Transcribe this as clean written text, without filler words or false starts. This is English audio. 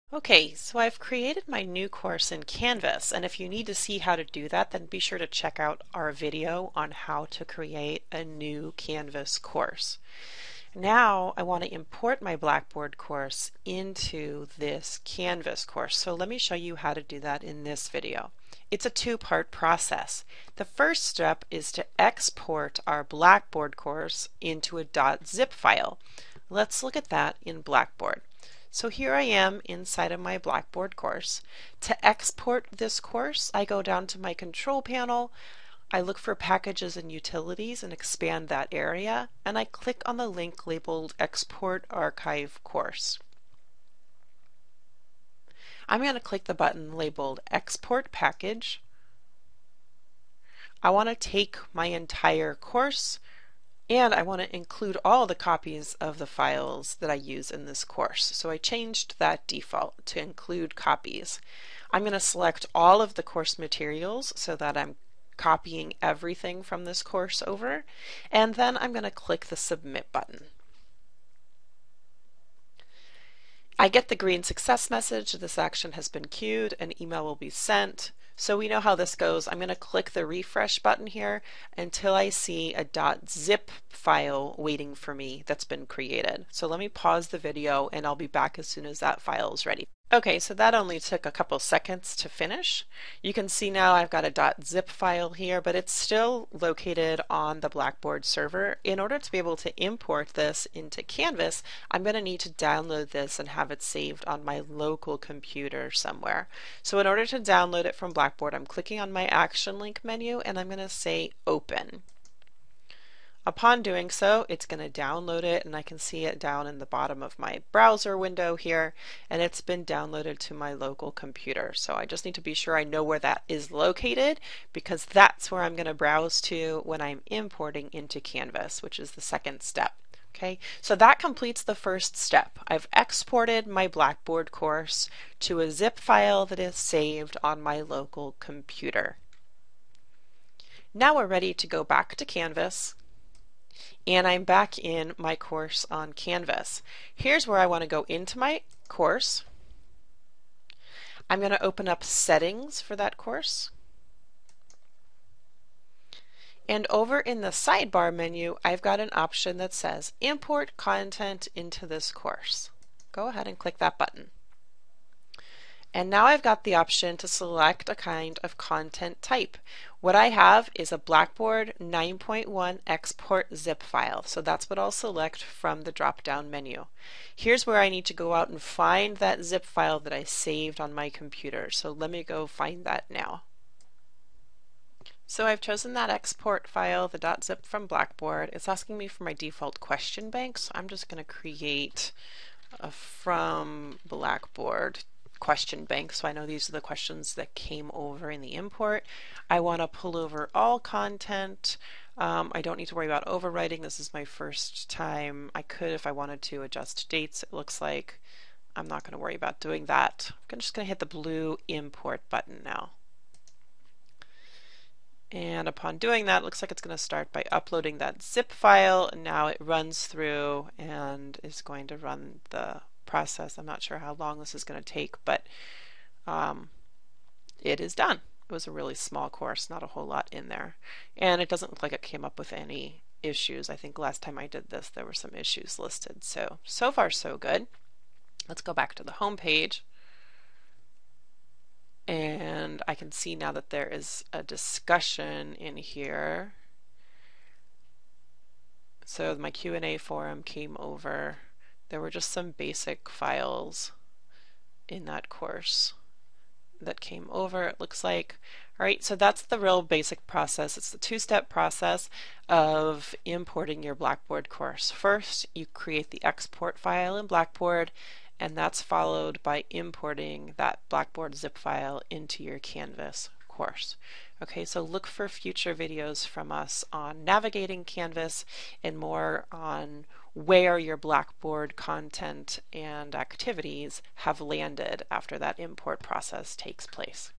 Okay, so I've created my new course in Canvas, and if you need to see how to do that, then be sure to check out our video on how to create a new Canvas course. Now I want to import my Blackboard course into this Canvas course, so let me show you how to do that in this video. It's a two-part process. The first step is to export our Blackboard course into a .zip file. Let's look at that in Blackboard. So here I am inside of my Blackboard course. To export this course, I go down to my control panel, I look for packages and utilities and expand that area, and I click on the link labeled Export Archive Course. I'm going to click the button labeled Export Package. I want to take my entire course and I want to include all the copies of the files that I use in this course. So I changed that default to include copies. I'm going to select all of the course materials so that I'm copying everything from this course over, and then I'm going to click the Submit button. I get the green success message. This action has been queued. An email will be sent. So we know how this goes. I'm going to click the refresh button here until I see a .zip file waiting for me that's been created. So let me pause the video and I'll be back as soon as that file is ready. Okay, so that only took a couple seconds to finish. You can see now I've got a .zip file here, but it's still located on the Blackboard server. In order to be able to import this into Canvas, I'm going to need to download this and have it saved on my local computer somewhere. So in order to download it from Blackboard, I'm clicking on my action link menu and I'm going to say Open. Upon doing so, it's going to download it, and I can see it down in the bottom of my browser window here, and it's been downloaded to my local computer. So I just need to be sure I know where that is located, because that's where I'm going to browse to when I'm importing into Canvas, which is the second step. Okay, so that completes the first step. I've exported my Blackboard course to a zip file that is saved on my local computer. Now we're ready to go back to Canvas, and I'm back in my course on Canvas. Here's where I want to go into my course. I'm going to open up settings for that course. And over in the sidebar menu, I've got an option that says import content into this course. Go ahead and click that button. And now I've got the option to select a kind of content type. What I have is a Blackboard 9.1 export zip file. So that's what I'll select from the drop-down menu. Here's where I need to go out and find that zip file that I saved on my computer. So let me go find that now. So I've chosen that export file, the .zip from Blackboard. It's asking me for my default question bank. So I'm just going to create a from Blackboard question bank, so I know these are the questions that came over in the import. I want to pull over all content. I don't need to worry about overwriting. This is my first time. I could, if I wanted to, adjust dates. It looks like I'm not going to worry about doing that. I'm just going to hit the blue import button now. And upon doing that, it looks like it's going to start by uploading that zip file. And now it runs through and is going to run the process. I'm not sure how long this is going to take, but it is done. It was a really small course, not a whole lot in there. And it doesn't look like it came up with any issues. I think last time I did this, there were some issues listed. So far so good. Let's go back to the home page. And I can see now that there is a discussion in here. So my Q&A forum came over. There were just some basic files in that course that came over, it looks like. All right, so that's the real basic process. It's the two-step process of importing your Blackboard course. First, you create the export file in Blackboard, and that's followed by importing that Blackboard zip file into your Canvas course. Okay, so look for future videos from us on navigating Canvas and more on where your Blackboard content and activities have landed after that import process takes place.